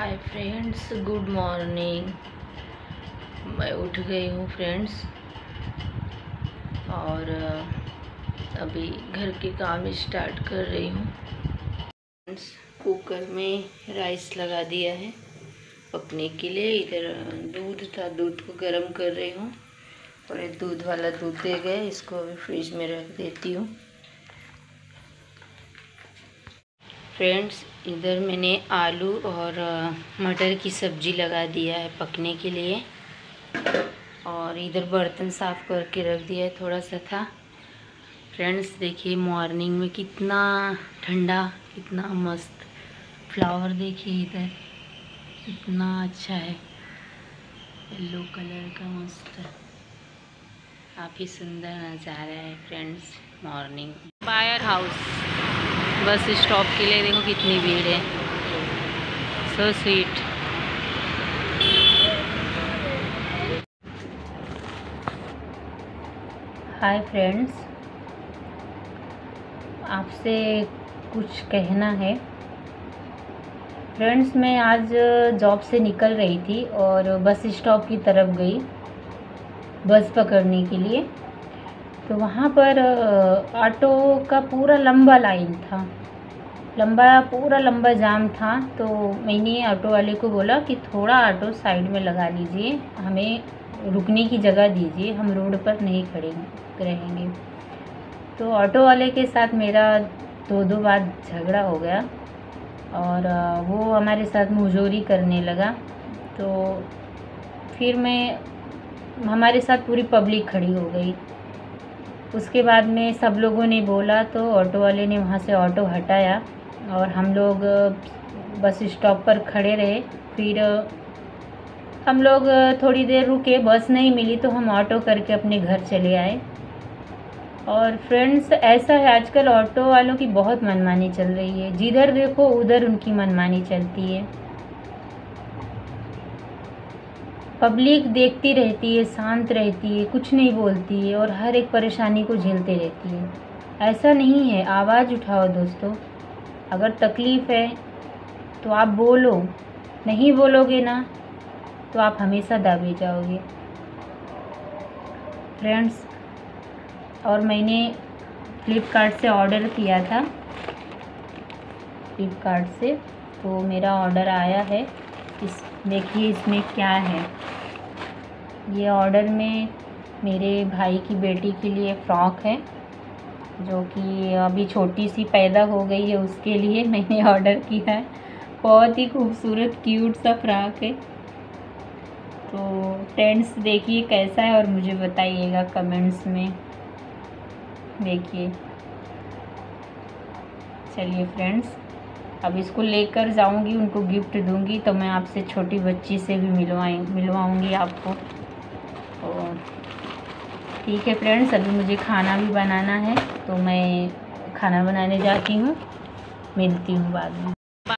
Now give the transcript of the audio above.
Hi friends, good morning. मैं उठ गई हूँ फ्रेंड्स और अभी घर के काम स्टार्ट कर रही हूँ। फ्रेंड्स, कुकर में राइस लगा दिया है पकने के लिए। इधर दूध था, दूध को गर्म कर रही हूँ और ये दूध वाला दूध दे गए, इसको अभी फ्रिज में रख देती हूँ। फ्रेंड्स, इधर मैंने आलू और मटर की सब्ज़ी लगा दिया है पकने के लिए और इधर बर्तन साफ़ करके रख दिया है, थोड़ा सा था। फ्रेंड्स देखिए, मॉर्निंग में कितना ठंडा, कितना मस्त फ्लावर देखिए, इधर कितना अच्छा है, येलो कलर का मस्त, काफ़ी सुंदर नज़ारा है friends. Morning pier house bus stop के लिए देखो कितनी भीड़ है, सो स्वीट। हाय फ्रेंड्स, आपसे कुछ कहना है। फ्रेंड्स, मैं आज जॉब से निकल रही थी और बस स्टॉप की तरफ गई बस पकड़ने के लिए, तो वहाँ पर ऑटो का पूरा लंबा लाइन था, पूरा लंबा जाम था। तो मैंने ऑटो वाले को बोला कि थोड़ा ऑटो साइड में लगा लीजिए, हमें रुकने की जगह दीजिए, हम रोड पर नहीं खड़े रहेंगे। तो ऑटो वाले के साथ मेरा दो बार झगड़ा हो गया और वो हमारे साथ मुंहजोरी करने लगा। तो फिर हमारे साथ पूरी पब्लिक खड़ी हो गई। उसके बाद में सब लोगों ने बोला तो ऑटो वाले ने वहाँ से ऑटो हटाया और हम लोग बस स्टॉप पर खड़े रहे। फिर हम लोग थोड़ी देर रुके, बस नहीं मिली तो हम ऑटो करके अपने घर चले आए। और फ्रेंड्स, ऐसा है आजकल ऑटो वालों की बहुत मनमानी चल रही है, जिधर देखो उधर उनकी मनमानी चलती है। पब्लिक देखती रहती है, शांत रहती है, कुछ नहीं बोलती है और हर एक परेशानी को झेलते रहती है। ऐसा नहीं है, आवाज़ उठाओ दोस्तों। अगर तकलीफ़ है तो आप बोलो, नहीं बोलोगे ना तो आप हमेशा दाबे जाओगे फ्रेंड्स। और मैंने फ्लिपकार्ट से ऑर्डर किया था, फ्लिपकार्ट से, तो मेरा ऑर्डर आया है। देखिए इसमें क्या है। ये ऑर्डर में मेरे भाई की बेटी के लिए फ़्रॉक है, जो कि अभी छोटी सी पैदा हो गई है, उसके लिए मैंने ऑर्डर किया है। बहुत ही खूबसूरत क्यूट सा फ्रॉक है। तो फ्रेंड्स देखिए कैसा है और मुझे बताइएगा कमेंट्स में। देखिए, चलिए फ्रेंड्स, अब इसको लेकर जाऊंगी, उनको गिफ्ट दूंगी, तो मैं आपसे छोटी बच्ची से भी मिलवाऊंगी आपको। और ठीक है फ्रेंड्स, अभी मुझे खाना भी बनाना है, तो मैं खाना बनाने जाती हूँ, मिलती हूँ बाद में।